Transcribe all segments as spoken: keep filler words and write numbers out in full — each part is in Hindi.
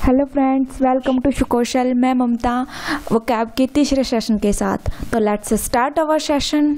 Hello friends, welcome to Shukaushal. मैं ममता वोकैब के तीसरे सेशन के साथ। तो लेट्स स्टार्ट आवर सेशन।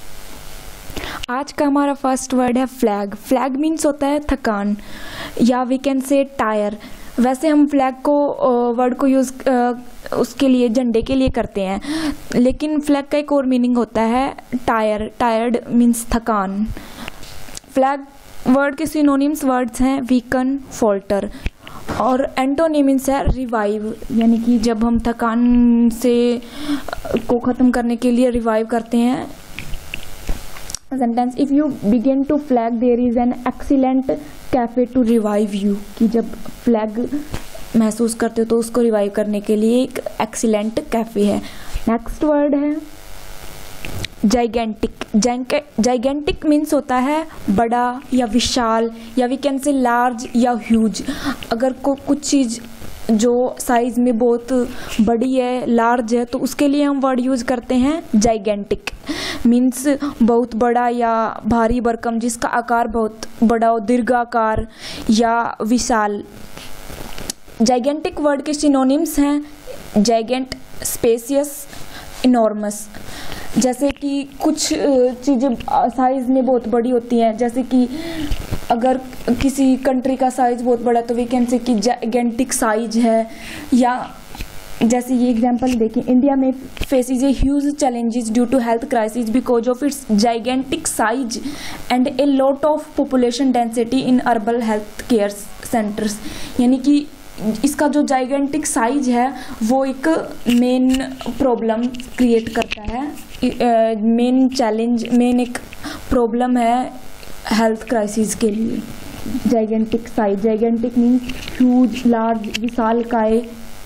आज का हमारा फर्स्ट वर्ड है फ्लैग। फ्लैग मीन्स होता है थकान या वी कैन से टायर। वैसे हम फ्लैग को वर्ड को यूज़ उसके लिए झंडे के लिए करते हैं, लेकिन फ्लैग का एक और मीनिंग होता है टायर। टायर्ड मीन्स थकान। फ्लैग वर्ड के सिनोनिम्स वर्ड्स हैं वीकन, फोल्टर, और एंटोनिम्स है रिवाइव, यानी कि जब हम थकान से को ख़त्म करने के लिए रिवाइव करते हैं। Sentence, if you begin to flag there is an excellent cafe to revive you, कि जब फ्लैग महसूस करते हो तो उसको रिवाइव करने के लिए एक एक्सीलेंट कैफे है। नेक्स्ट वर्ड है जाइगेंटिक। जाइगेंटिक मीन्स होता है बड़ा या विशाल, या वी कैन से लार्ज या ह्यूज। अगर को कुछ चीज़ जो साइज में बहुत बड़ी है, लार्ज है, तो उसके लिए हम वर्ड यूज़ करते हैं जाइगेंटिक। मीन्स बहुत बड़ा या भारी भरकम, जिसका आकार बहुत बड़ा हो, दीर्घाकार या विशाल। जाइगेंटिक वर्ड के सिनोनिम्स हैं जाइगेंट, स्पेसियस, इनॉर्मस। जैसे कि कुछ चीज़ें साइज़ में बहुत बड़ी होती हैं, जैसे कि अगर किसी कंट्री का साइज़ बहुत बड़ा तो वी कैन से कि जाइगेंटिक साइज है। या जैसे ये एग्जांपल देखिए, इंडिया में faces a huge challenges due to health crisis because of its gigantic size and a lot of population density in urban health care centres. यानी कि इसका जो जाइगेंटिक साइज है वो एक मेन प्रॉब्लम क्रिएट करता है, मेन चैलेंज, मेन एक प्रॉब्लम है हेल्थ क्राइसिस के लिए। Gigantic size, gigantic means huge, large, विशालकाय।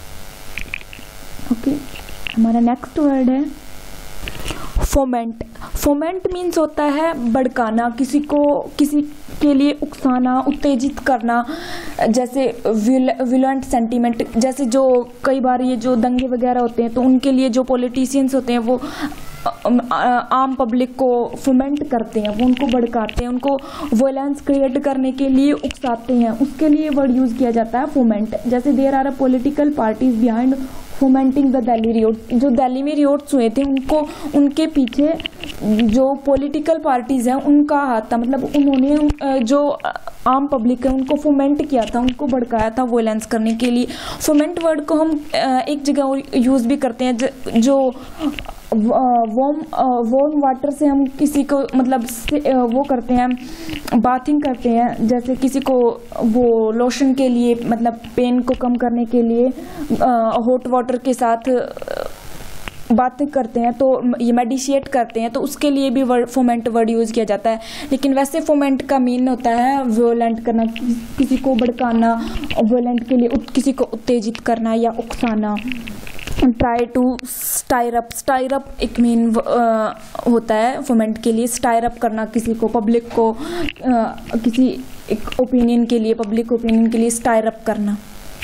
ओके, हमारा नेक्स्ट वर्ड है फोमेंट। फोमेंट मीन्स होता है भड़काना, किसी को किसी के लिए उकसाना, उत्तेजित करना। जैसे विलेंट सेंटीमेंट, जैसे जो कई बार ये जो दंगे वगैरह होते हैं तो उनके लिए जो पॉलिटिशियंस होते हैं वो आम पब्लिक को फोमेंट करते हैं, वो उनको भड़काते हैं, उनको वायलेंस क्रिएट करने के लिए उकसाते हैं, उसके लिए वर्ड यूज़ किया जाता है फोमेंट। जैसे there are political parties behind fomenting the Delhi riot. जो दिल्ली में रियोट्स हुए थे उनको, उनके पीछे जो पॉलिटिकल पार्टीज हैं उनका हाथ था, मतलब उन्होंने जो आम पब्लिक है उनको फोमेंट किया था, उनको भड़काया था वायलेंस करने के लिए। फोमेंट वर्ड को हम एक जगह यूज़ भी करते हैं, जो वॉर्म वॉर्म वाटर से हम किसी को मतलब वो करते हैं, बाथिंग करते हैं। जैसे किसी को वो लोशन के लिए, मतलब पेन को कम करने के लिए हॉट वाटर के साथ बातें करते हैं, तो ये मेडिसिएट करते हैं, तो उसके लिए भी वर्ड फोमेंट वर्ड यूज़ किया जाता है। लेकिन वैसे फोमेंट का मीन होता है वोलेंट करना, किसी को भड़काना, वोलेंट के लिए किसी को उत्तेजित करना या उकसाना। Try to stir up, stir up एक मीन होता है फोमेंट के लिए, स्टायर अप करना किसी को, पब्लिक को, आ, किसी एक ओपिनियन के लिए, पब्लिक ओपिनियन के लिए स्टायर अप करना।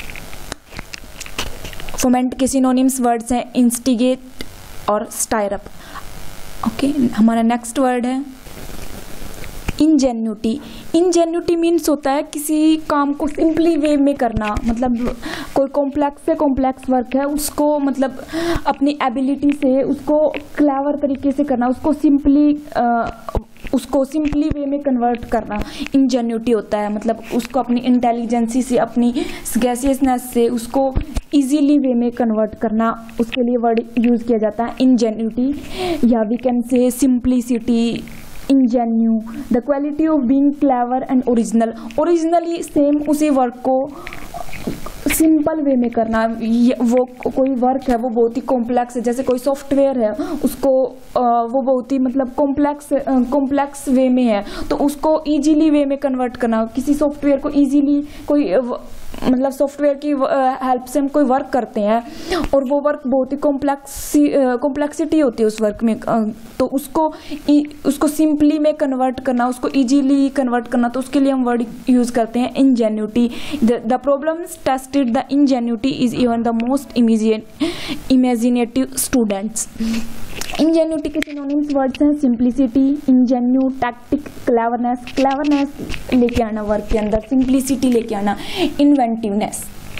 फोमेंट के सिनोनिम्स वर्ड्स हैं इंस्टिगेट और स्टायर अप। ओके, हमारा नेक्स्ट वर्ड है इंजेन्यूटी। इंजेन्यूटी मीन्स होता है किसी काम को सिंपली वे में करना, मतलब कोई कॉम्प्लेक्स से कॉम्प्लेक्स वर्क है उसको मतलब अपनी एबिलिटी से उसको क्लेवर तरीके से करना, उसको सिंपली उसको सिंपली वे में कन्वर्ट करना इंजेन्यूटी होता है। मतलब उसको अपनी इंटेलिजेंसी से, अपनी सगैसियसनेस से उसको इजीली वे में कन्वर्ट करना, उसके लिए वर्ड यूज़ किया जाता है इंजेन्यूटी, या we can say simplicity, ingenue, the quality of being clever and original. Originally same उसी वर्क को सिंपल वे में करना। वो कोई वर्क है वो बहुत ही कॉम्प्लेक्स है, जैसे कोई सॉफ्टवेयर है उसको वो बहुत ही मतलब कॉम्प्लेक्स कॉम्प्लेक्स वे में है, तो उसको इजीली वे में कन्वर्ट करना। किसी सॉफ्टवेयर को इजीली कोई मतलब सॉफ्टवेयर की हेल्प से हम कोई वर्क करते हैं और वो वर्क बहुत ही कॉम्प्लेक्स कॉम्प्लेक्सिटी होती है उस वर्क में, तो उसको उसको सिंपली में कन्वर्ट करना, उसको इजीली कन्वर्ट करना, तो उसके लिए हम वर्ड यूज़ करते हैं ingenuity. The problems tested the ingenuity is even the most imaginative students. Ingenuity के सिनोनिम्स वर्ड्स हैं simplicity, ingenue, tactic, cleverness. Cleverness लेके आना वर्क के अंदर, सिंप्लिसिटी लेके आना, इन्वेंटिवनेस।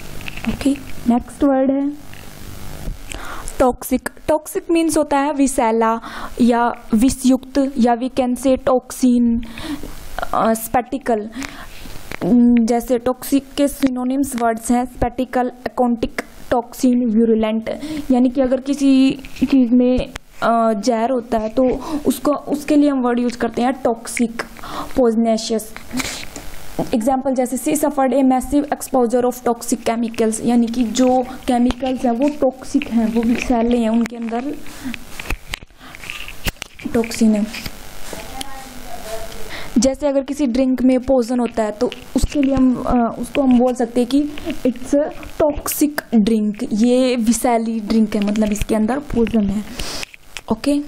ओके, नेक्स्ट वर्ड है टॉक्सिक। टॉक्सिक मीन्स होता है विषैला या विषयुक्त, या वी कैन से टॉक्सिन, स्पेटिकल। जैसे टॉक्सिक के सिनोनिम्स वर्ड्स हैं स्पेटिकल, अकाउंटिक, टॉक्सिन, व्यूरुलेंट। यानी कि अगर किसी चीज़ में जहर होता है तो उसको उसके लिए हम वर्ड यूज करते हैं टॉक्सिक, पॉइजनेशियस। एग्जाम्पल जैसे she suffered a massive exposure of toxic chemicals, यानी कि जो केमिकल्स हैं वो टॉक्सिक हैं, वो विषैले हैं, उनके अंदर टॉक्सिन है। जैसे अगर किसी ड्रिंक में पॉइजन होता है तो उसके लिए हम उसको हम बोल सकते हैं कि इट्स अ टॉक्सिक ड्रिंक, ये विषैली ड्रिंक है, मतलब इसके अंदर पॉइजन है। ओके,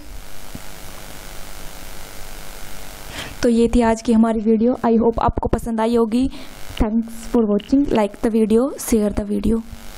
तो ये थी आज की हमारी वीडियो। आई होप आपको पसंद आई होगी। Thanks for watching. Like the video, share the video.